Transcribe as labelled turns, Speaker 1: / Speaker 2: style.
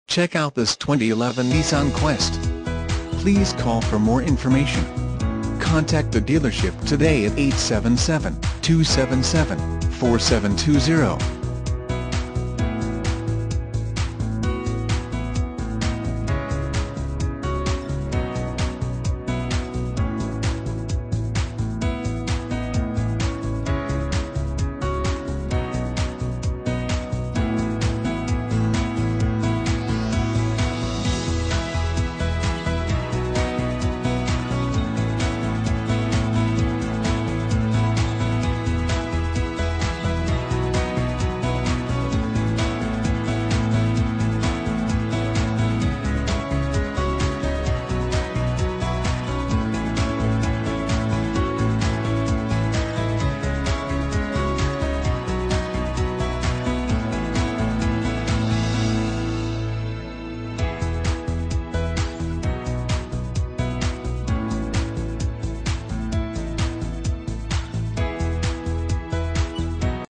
Speaker 1: Check out this 2011 Nissan Quest. Please call for more information. Contact the dealership today at 877-277-4720.